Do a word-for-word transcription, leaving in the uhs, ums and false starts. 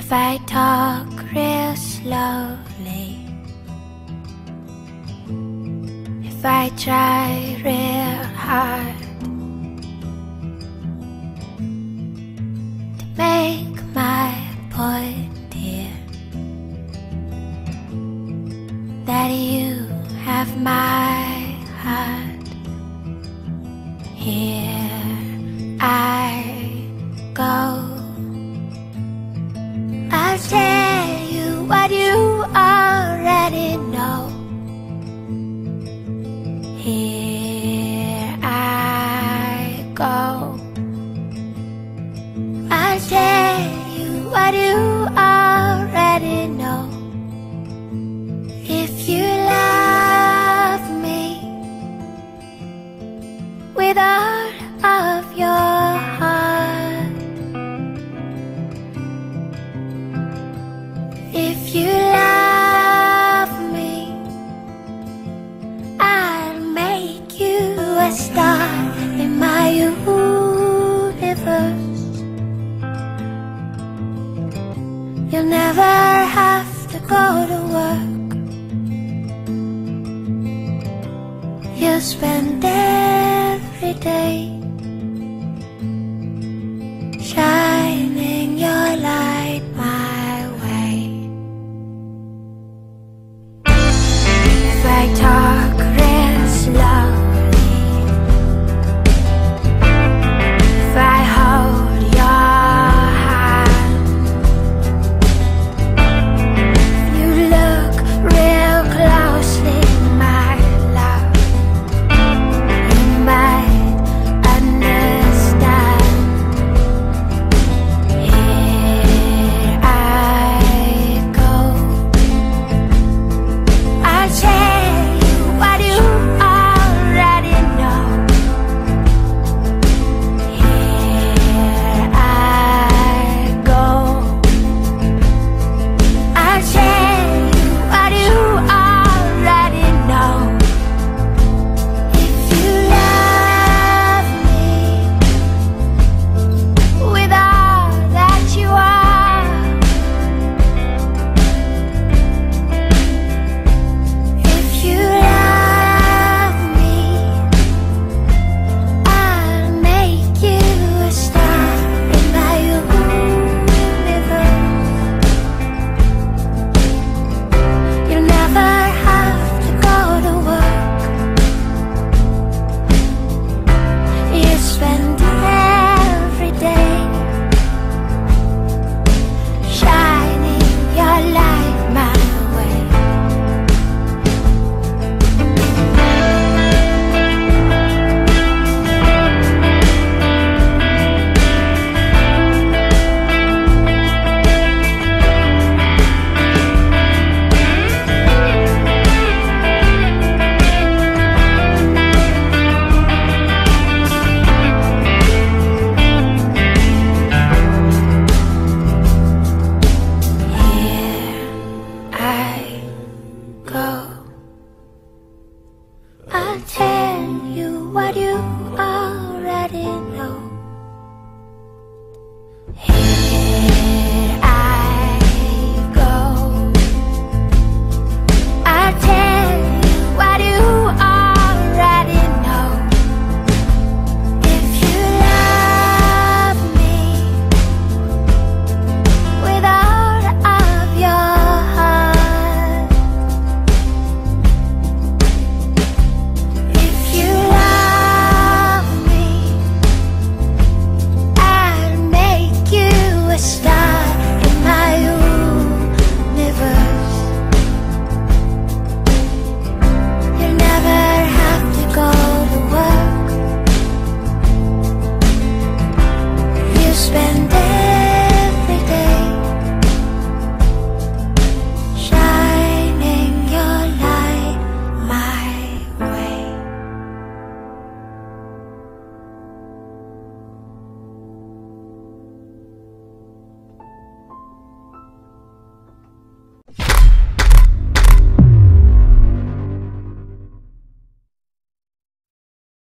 if I talk real slowly, if I try real hard to make my point, dear, that you have my heart. Here I go. I'll tell you what you already know. Here I go. I'll tell you what you already know. If you love me with all of your heart, if you love me, I'll make you a star in my universe. You'll never have to go to work. You'll spend every day